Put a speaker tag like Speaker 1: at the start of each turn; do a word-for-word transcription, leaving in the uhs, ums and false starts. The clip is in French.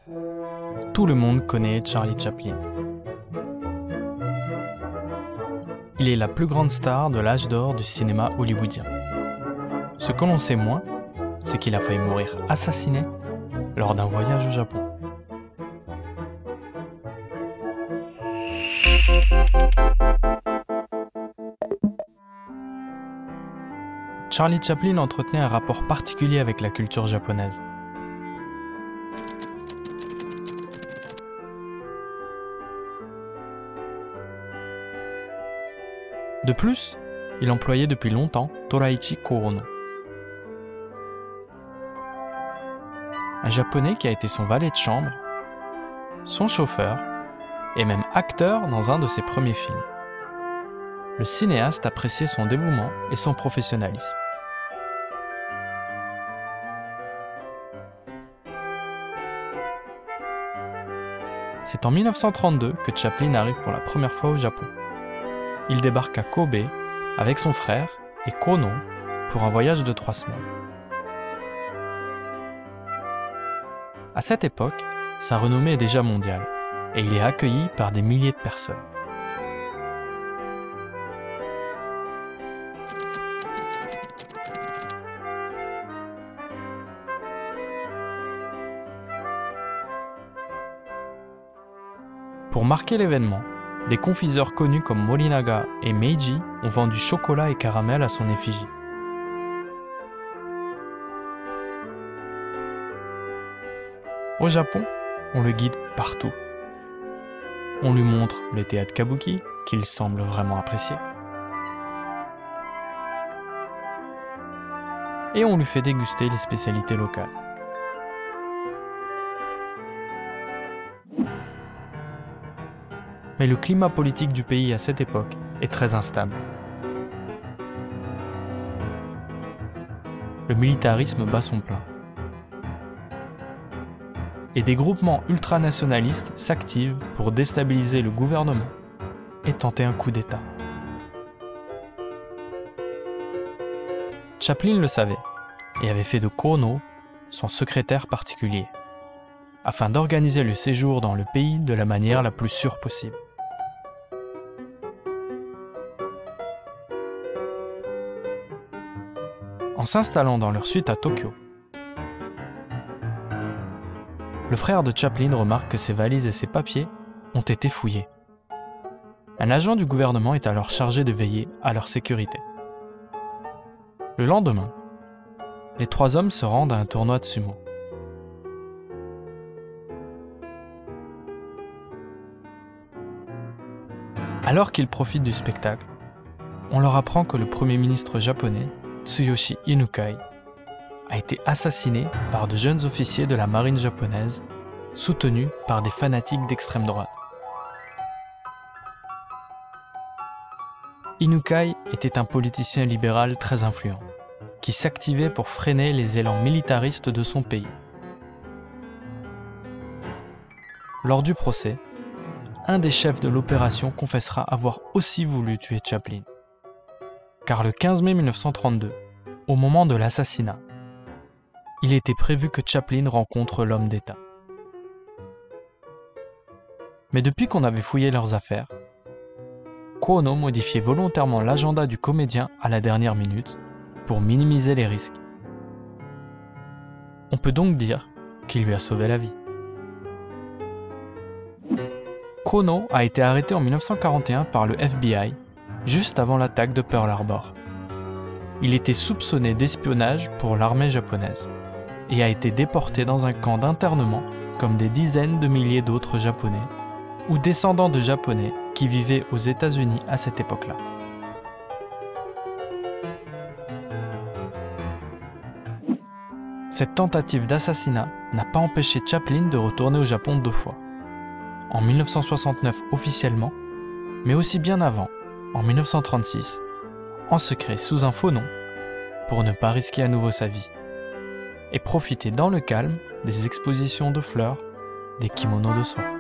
Speaker 1: Tout le monde connaît Charlie Chaplin. Il est la plus grande star de l'âge d'or du cinéma hollywoodien. Ce que l'on sait moins, c'est qu'il a failli mourir assassiné lors d'un voyage au Japon. Charlie Chaplin entretenait un rapport particulier avec la culture japonaise. De plus, il employait depuis longtemps Toraichi Koono, un japonais qui a été son valet de chambre, son chauffeur et même acteur dans un de ses premiers films. Le cinéaste appréciait son dévouement et son professionnalisme. C'est en mille neuf cent trente-deux que Chaplin arrive pour la première fois au Japon. Il débarque à Kobe avec son frère et Kono pour un voyage de trois semaines. À cette époque, sa renommée est déjà mondiale et il est accueilli par des milliers de personnes. Pour marquer l'événement, des confiseurs connus comme Morinaga et Meiji ont vendu chocolat et caramel à son effigie. Au Japon, on le guide partout. On lui montre le théâtre kabuki, qu'il semble vraiment apprécier. Et on lui fait déguster les spécialités locales. Mais le climat politique du pays à cette époque est très instable. Le militarisme bat son plein. Et des groupements ultranationalistes s'activent pour déstabiliser le gouvernement et tenter un coup d'État. Chaplin le savait et avait fait de Koono son secrétaire particulier, afin d'organiser le séjour dans le pays de la manière la plus sûre possible. En s'installant dans leur suite à Tokyo, le frère de Chaplin remarque que ses valises et ses papiers ont été fouillés. Un agent du gouvernement est alors chargé de veiller à leur sécurité. Le lendemain, les trois hommes se rendent à un tournoi de sumo. Alors qu'ils profitent du spectacle, on leur apprend que le premier ministre japonais, Tsuyoshi Inukai, a été assassiné par de jeunes officiers de la marine japonaise, soutenus par des fanatiques d'extrême droite. Inukai était un politicien libéral très influent, qui s'activait pour freiner les élans militaristes de son pays. Lors du procès, un des chefs de l'opération confessera avoir aussi voulu tuer Chaplin. Car le quinze mai mille neuf cent trente-deux, au moment de l'assassinat, il était prévu que Chaplin rencontre l'homme d'État. Mais depuis qu'on avait fouillé leurs affaires, Koono modifiait volontairement l'agenda du comédien à la dernière minute pour minimiser les risques. On peut donc dire qu'il lui a sauvé la vie. Koono a été arrêté en mille neuf cent quarante et un par le F B I, juste avant l'attaque de Pearl Harbor. Il était soupçonné d'espionnage pour l'armée japonaise et a été déporté dans un camp d'internement comme des dizaines de milliers d'autres Japonais ou descendants de Japonais qui vivaient aux États-Unis à cette époque-là. Cette tentative d'assassinat n'a pas empêché Chaplin de retourner au Japon deux fois. En mille neuf cent soixante-neuf officiellement, mais aussi bien avant, en mille neuf cent trente-six, en secret sous un faux nom, pour ne pas risquer à nouveau sa vie, et profiter dans le calme des expositions de fleurs, des kimonos de soie.